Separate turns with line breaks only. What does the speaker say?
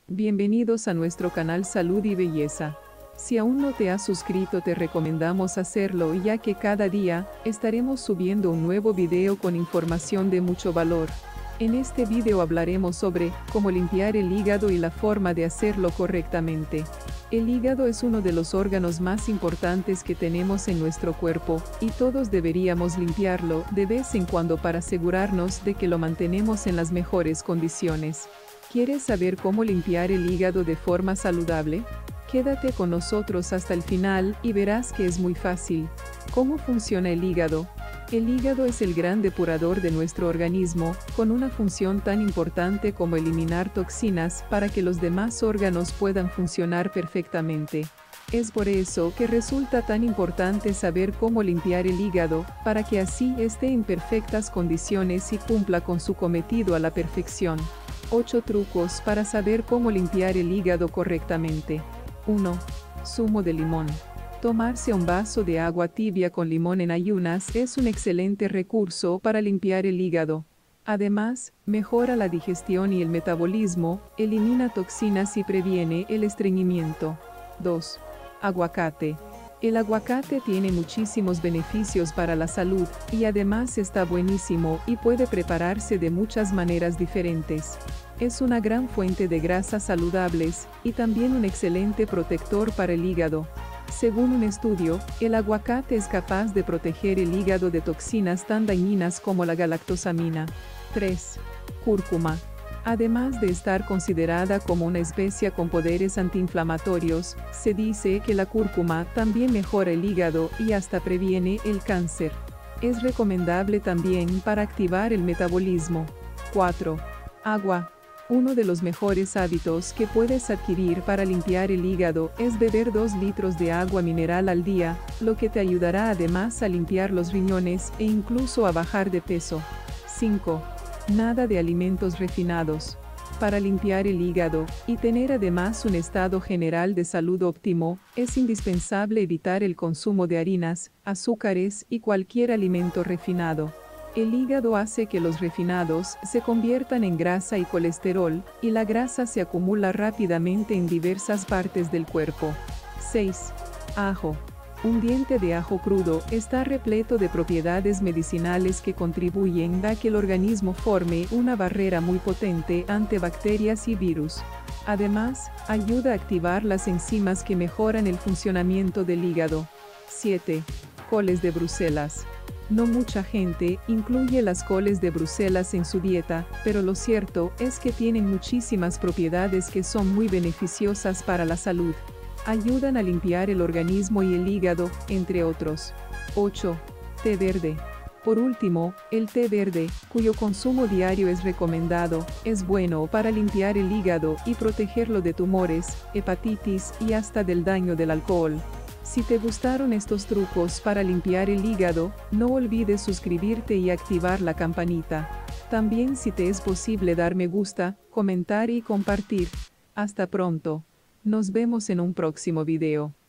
Bienvenidos a nuestro canal Salud y Belleza. Si aún no te has suscrito, te recomendamos hacerlo, ya que cada día estaremos subiendo un nuevo video con información de mucho valor. En este video hablaremos sobre cómo limpiar el hígado y la forma de hacerlo correctamente. El hígado es uno de los órganos más importantes que tenemos en nuestro cuerpo, y todos deberíamos limpiarlo de vez en cuando para asegurarnos de que lo mantenemos en las mejores condiciones. ¿Quieres saber cómo limpiar el hígado de forma saludable? Quédate con nosotros hasta el final y verás que es muy fácil. ¿Cómo funciona el hígado? El hígado es el gran depurador de nuestro organismo, con una función tan importante como eliminar toxinas para que los demás órganos puedan funcionar perfectamente. Es por eso que resulta tan importante saber cómo limpiar el hígado, para que así esté en perfectas condiciones y cumpla con su cometido a la perfección. 8 trucos para saber cómo limpiar el hígado correctamente. 1. Zumo de limón. Tomarse un vaso de agua tibia con limón en ayunas es un excelente recurso para limpiar el hígado. Además, mejora la digestión y el metabolismo, elimina toxinas y previene el estreñimiento. 2. Aguacate. El aguacate tiene muchísimos beneficios para la salud, y además está buenísimo y puede prepararse de muchas maneras diferentes. Es una gran fuente de grasas saludables, y también un excelente protector para el hígado. Según un estudio, el aguacate es capaz de proteger el hígado de toxinas tan dañinas como la galactosamina. 3. Cúrcuma. Además de estar considerada como una especia con poderes antiinflamatorios, se dice que la cúrcuma también mejora el hígado y hasta previene el cáncer. Es recomendable también para activar el metabolismo. 4. Agua. Uno de los mejores hábitos que puedes adquirir para limpiar el hígado es beber 2 litros de agua mineral al día, lo que te ayudará además a limpiar los riñones e incluso a bajar de peso. 5. Nada de alimentos refinados. Para limpiar el hígado y tener además un estado general de salud óptimo, es indispensable evitar el consumo de harinas, azúcares y cualquier alimento refinado. El hígado hace que los refinados se conviertan en grasa y colesterol, y la grasa se acumula rápidamente en diversas partes del cuerpo. 6. Ajo. Un diente de ajo crudo está repleto de propiedades medicinales que contribuyen a que el organismo forme una barrera muy potente ante bacterias y virus. Además, ayuda a activar las enzimas que mejoran el funcionamiento del hígado. 7. Coles de Bruselas. No mucha gente incluye las coles de Bruselas en su dieta, pero lo cierto es que tienen muchísimas propiedades que son muy beneficiosas para la salud. Ayudan a limpiar el organismo y el hígado, entre otros. 8. Té verde. Por último, el té verde, cuyo consumo diario es recomendado, es bueno para limpiar el hígado y protegerlo de tumores, hepatitis y hasta del daño del alcohol. Si te gustaron estos trucos para limpiar el hígado, no olvides suscribirte y activar la campanita. También, si te es posible, dar me gusta, comentar y compartir. Hasta pronto. Nos vemos en un próximo video.